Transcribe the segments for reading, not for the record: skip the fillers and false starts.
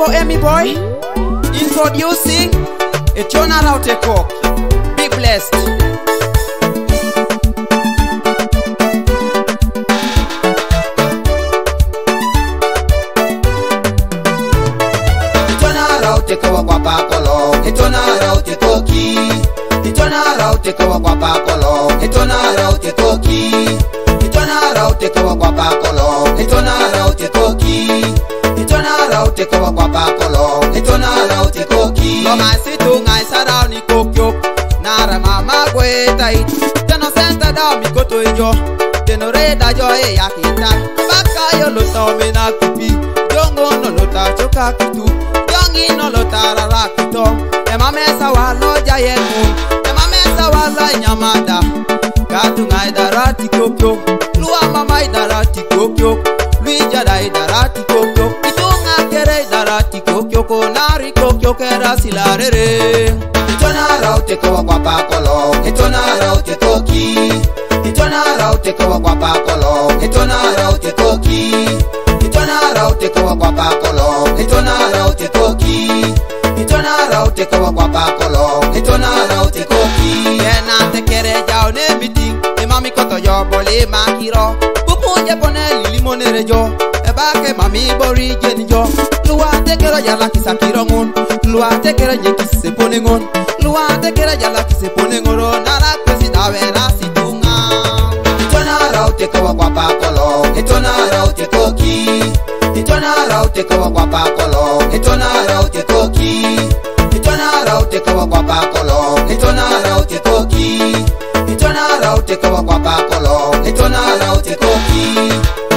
Simple Emmy Boy introducing Etona Raute Cook. Be blessed. Etona Raute Cook kwa pakolo, Etona Raute Koki. Etona Raute Cook kwa pakolo, Etona Raute Koki. Etona Raute Cook kwa pakolo, Etona Raute Koki. Etona Raute Cook kwa pakolo, Etona Raute Koki. Lo masitu ngai sarau ni kokyo, nara mama gwe tai. Teno senta da mi koto ijo, teno reda jo e yakita. Baka yo lota mena kupi, jongo no lota choka kutu, jongi no lota rara kuto. Ema mesa walo jayenu, ema mesa walo nyamada. Katu ngai darati kokyo, luwa mama darati kokyo, luija dai darati kokyo. Darati kokyo konari kokyo kera silarere. Etona Raute Cook kwa pakolo, Etona Raute Koki. Etona Raute Cook kwa pakolo, Etona Raute Koki. Etona Raute Cook kwa pakolo, Etona Raute Koki. Etona Raute Cook kwa pakolo, Etona Raute Koki. Yena te kere jao ne biti, e mami koto yo bole makiro. Pupu je pone lili monere jo, e bake mami bori jeni jo. Luwa te kero yala kisa kirongon, luwa te kero ye kise ponengon, luwa te kero yala kise ponengoro, nara kwesi dawe nasi tunga. Etona Raute Cook kwa pakolo, Etona Raute Koki. Etona Raute Cook kwa pakolo, Etona Raute Koki. Etona Raute Cook kwa pakolo, Etona Raute Koki. Etona Raute Cook kwa pakolo, Etona Raute Koki.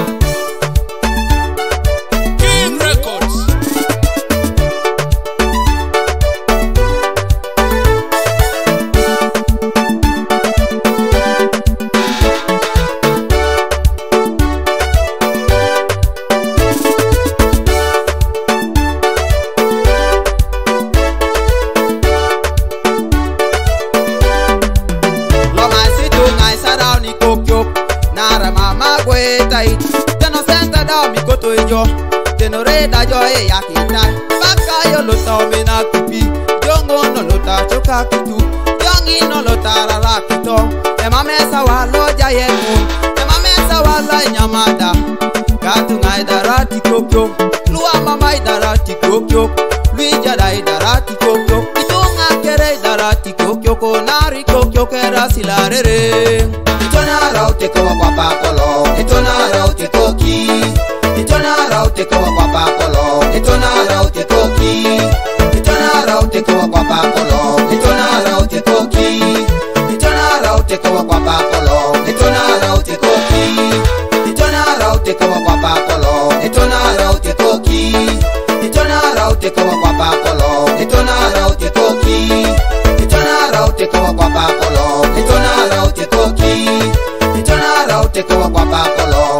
Teno senta da mi koto ijo, teno reda jo e yakita. Baka yo lota mena kupi, jongo no lota choka kutu, jongi no lota rara kito. Ema mesa walo jayenu, ema mesa wala nyamada. Katu ngai darati kokyo, luwa mama darati kokyo, luija dai darati kokyo. Itunga kere darati kokyo, konari kokyo kera silarere. Etona Raute Cook kwa pakolo, Etona Raute Koki. Etona Raute Cook kwa pakolo, Etona Raute Koki. Etona Raute Cook kwa pakolo, Etona Raute Koki. Etona Raute Cook kwa pakolo, Etona Raute Koki. Etona Raute Cook kwa pakolo, Etona Raute Koki. Etona Raute Cook kwa pakolo, Etona Raute Koki. Etona Raute Cook kwa pakolo, Etona Raute Koki. Etona Raute Cook kwa pakolo,